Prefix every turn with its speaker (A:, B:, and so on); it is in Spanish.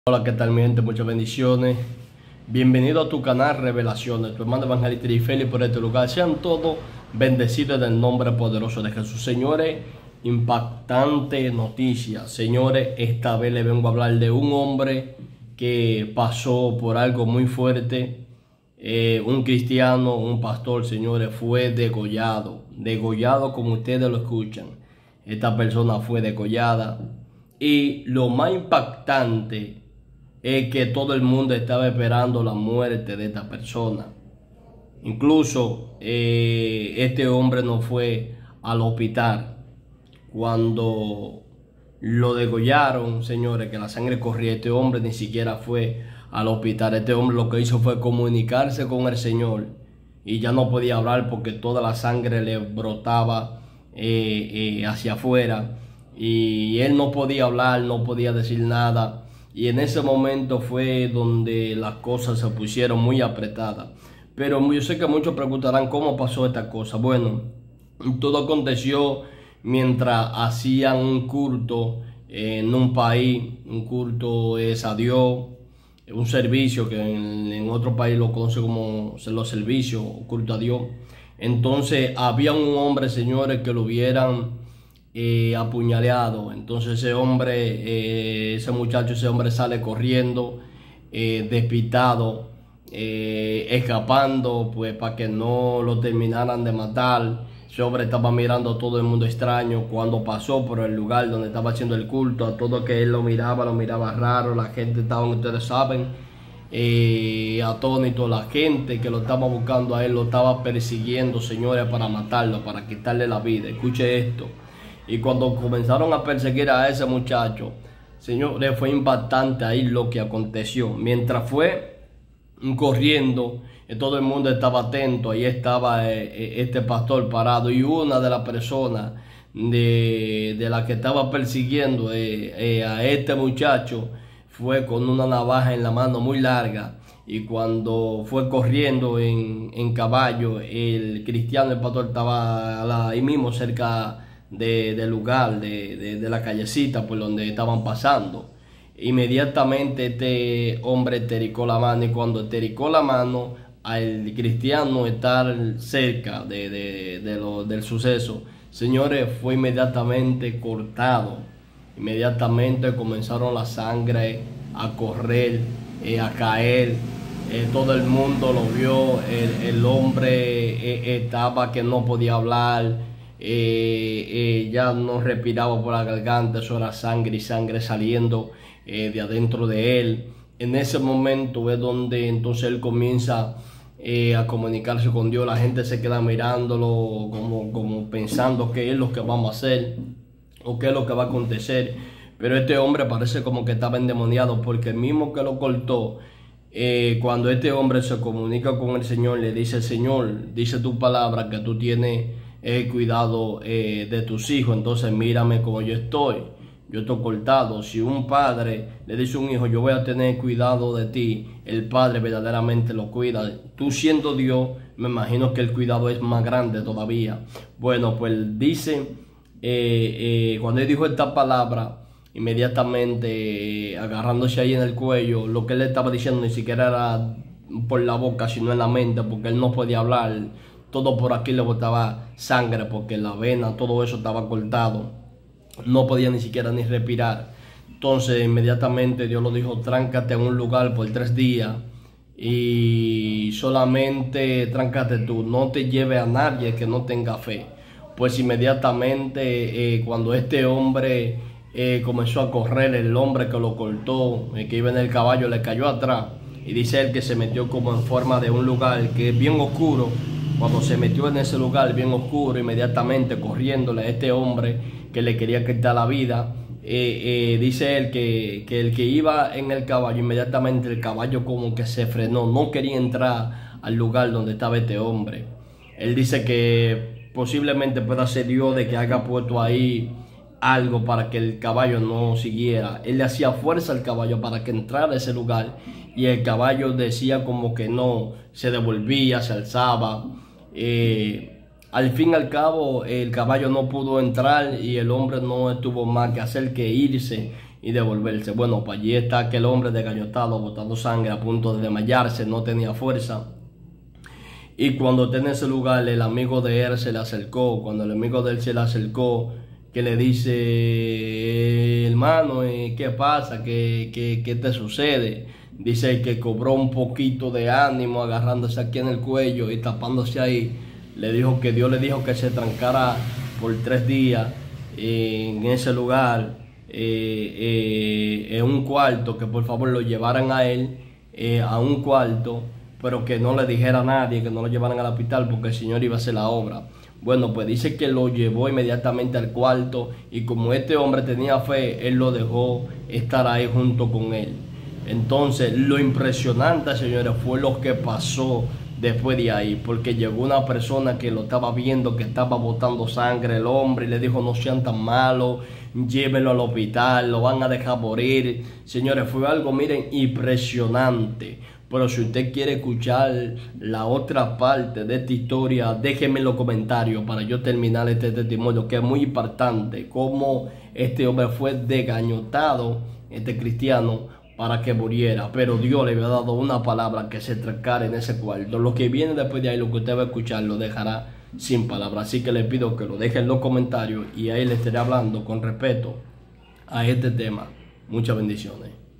A: Hola, ¿qué tal mi gente? Muchas bendiciones. Bienvenido a tu canal Revelaciones, tu hermano evangelista Félix por este lugar. Sean todos bendecidos en el nombre poderoso de Jesús. Señores, impactante noticia. Señores, esta vez les vengo a hablar de un hombre que pasó por algo muy fuerte. Un cristiano, un pastor, señores, fue degollado. Degollado como ustedes lo escuchan. Esta persona fue degollada. Y lo más impactante es que todo el mundo estaba esperando la muerte de esta persona. Incluso este hombre no fue al hospital cuando lo degollaron, señores, que la sangre corría. Este hombre ni siquiera fue al hospital. Este hombre lo que hizo fue comunicarse con el Señor y ya no podía hablar porque toda la sangre le brotaba hacia afuera y él no podía hablar, no podía decir nada. Y en ese momento fue donde las cosas se pusieron muy apretadas. Pero yo sé que muchos preguntarán cómo pasó esta cosa. Bueno, todo aconteció mientras hacían un culto en un país. Un culto es a Dios, un servicio que en otro país lo conoce como los servicios, culto a Dios. Entonces había un hombre, señores, que lo hubieran apuñaleado. Entonces ese hombre, ese muchacho, ese hombre sale corriendo, despistado, escapando, pues para que no lo terminaran de matar. Ese hombre estaba mirando a todo el mundo extraño cuando pasó por el lugar donde estaba haciendo el culto. A todo que él lo miraba raro. La gente estaba, ustedes saben, atónito. La gente que lo estaba buscando a él lo estaba persiguiendo, señores, para matarlo, para quitarle la vida. Escuche esto. Y cuando comenzaron a perseguir a ese muchacho, señores, fue impactante ahí lo que aconteció. Mientras fue corriendo, todo el mundo estaba atento. Ahí estaba este pastor parado, y una de las personas de la que estaba persiguiendo a este muchacho fue con una navaja en la mano muy larga. Y cuando fue corriendo en caballo, el cristiano, el pastor, estaba ahí mismo cerca del lugar, de la callecita por donde estaban pasando. Inmediatamente este hombre tericó la mano, y cuando tericó la mano al cristiano estar cerca del suceso, señores, fue inmediatamente cortado. Inmediatamente comenzaron la sangre a correr, a caer. Todo el mundo lo vio. El hombre estaba que no podía hablar. Ya no respiraba por la garganta. Eso era sangre y sangre saliendo de adentro de él. En ese momento es donde entonces él comienza a comunicarse con Dios. La gente se queda mirándolo como pensando qué es lo que vamos a hacer o qué es lo que va a acontecer. Pero este hombre parece como que estaba endemoniado, porque el mismo que lo cortó, cuando este hombre se comunica con el Señor, le dice: Señor, dice tu palabra que tú tienes cuidado de tus hijos. Entonces mírame como yo estoy cortado. Si un padre le dice a un hijo: yo voy a tener cuidado de ti, el padre verdaderamente lo cuida. Tú siendo Dios, me imagino que el cuidado es más grande todavía. Bueno, pues dice, cuando él dijo esta palabra, inmediatamente agarrándose ahí en el cuello, lo que él estaba diciendo ni siquiera era por la boca, sino en la mente, porque él no podía hablar. Todo por aquí le botaba sangre, porque la vena, todo eso estaba cortado. No podía ni siquiera ni respirar. Entonces inmediatamente Dios lo dijo: tráncate en un lugar por 3 días y solamente tráncate tú, no te lleve a nadie que no tenga fe. Pues inmediatamente cuando este hombre comenzó a correr, el hombre que lo cortó, que iba en el caballo, le cayó atrás. Y dice él que se metió como en forma de un lugar que es bien oscuro. Cuando se metió en ese lugar bien oscuro, inmediatamente corriéndole a este hombre que le quería quitar la vida, dice él que el que iba en el caballo, inmediatamente el caballo como que se frenó, no quería entrar al lugar donde estaba este hombre. Él dice que posiblemente pueda ser Dios de que haya puesto ahí algo para que el caballo no siguiera. Él le hacía fuerza al caballo para que entrara a ese lugar, y el caballo decía como que no, se devolvía, se alzaba. Al fin y al cabo el caballo no pudo entrar, y el hombre no tuvo más que hacer que irse y devolverse. Bueno, pues allí está aquel hombre desgañotado, botando sangre, a punto de desmayarse, no tenía fuerza. Y cuando está en ese lugar, el amigo de él se le acercó. Cuando el amigo de él se le acercó, que le dice, hermano, ¿qué pasa? ¿Qué te sucede? Dice que cobró un poquito de ánimo agarrándose aquí en el cuello y tapándose ahí. Le dijo que Dios le dijo que se trancara por 3 días en ese lugar, en un cuarto, que por favor lo llevaran a él a un cuarto, pero que no le dijera a nadie, que no lo llevaran al hospital porque el Señor iba a hacer la obra. Bueno, pues dice que lo llevó inmediatamente al cuarto y como este hombre tenía fe, él lo dejó estar ahí junto con él. Entonces, lo impresionante, señores, fue lo que pasó después de ahí, porque llegó una persona que lo estaba viendo, que estaba botando sangre el hombre, y le dijo, no sean tan malos, llévenlo al hospital, lo van a dejar morir. Señores, fue algo, miren, impresionante. Pero si usted quiere escuchar la otra parte de esta historia, déjenme en los comentarios para yo terminar este testimonio, que es muy impactante, cómo este hombre fue desgañotado, este cristiano, para que muriera, pero Dios le había dado una palabra que se trancara en ese cuarto. Lo que viene después de ahí, lo que usted va a escuchar, lo dejará sin palabras. Así que le pido que lo deje en los comentarios y ahí le estaré hablando con respeto a este tema. Muchas bendiciones.